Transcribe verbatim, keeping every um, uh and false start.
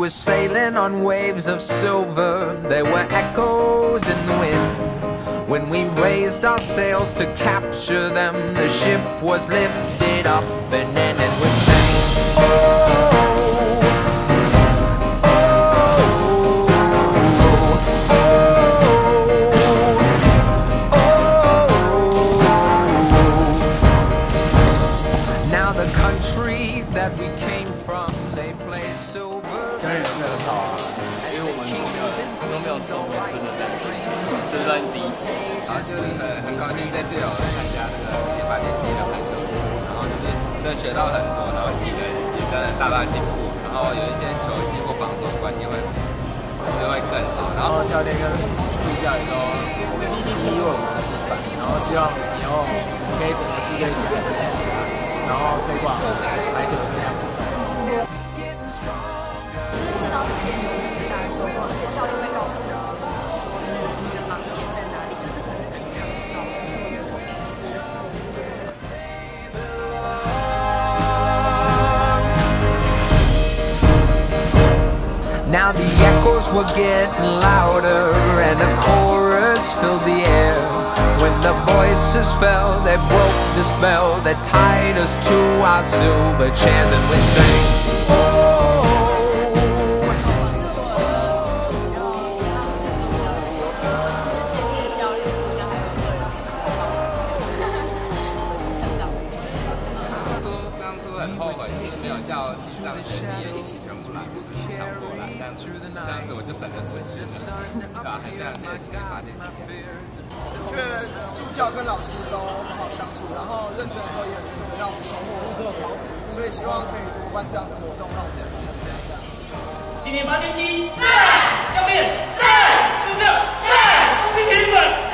were sailing on waves of silver. There were echoes in the wind. When we raised our sails to capture them, the ship was lifted up and then it was saying, oh. That we came from, they play silver. 教练真的很好啊，因为我们都没有都没有受过真的在这是第一次，然后就是很很高兴在这里有参加这个世界八点级的排球，然后就是真的学到很多，然后体能也真的大大进步，然后有一些球技或防守观念会就会更好，然后教练跟助教也都一一为我们示范，然后希望以后可以整个系列起来跟大家。 然后推广排球这样子， 就是知道练球是最大的收获，而且教练会告诉你说，就是你的盲点在哪里，就是可能自己看不到。 Now the echoes were getting louder and a chorus filled the air. When the voices fell, they broke the spell that tied us to our silver chairs, and we sang, oh. 谢谢教练、助教还有个人都当初很后悔，就是没有叫西藏学弟一起全部来，就是抢过来，但是这样子我就省了损失了，对吧？很非常谢谢七点八点。 觉得助教跟老师都很好相处，然后认真的时候也很认真，让我们收获，所以希望可以多办这样的活动，让我们支持这样。 今年八年级在，教练在，助教在，中心铁粉。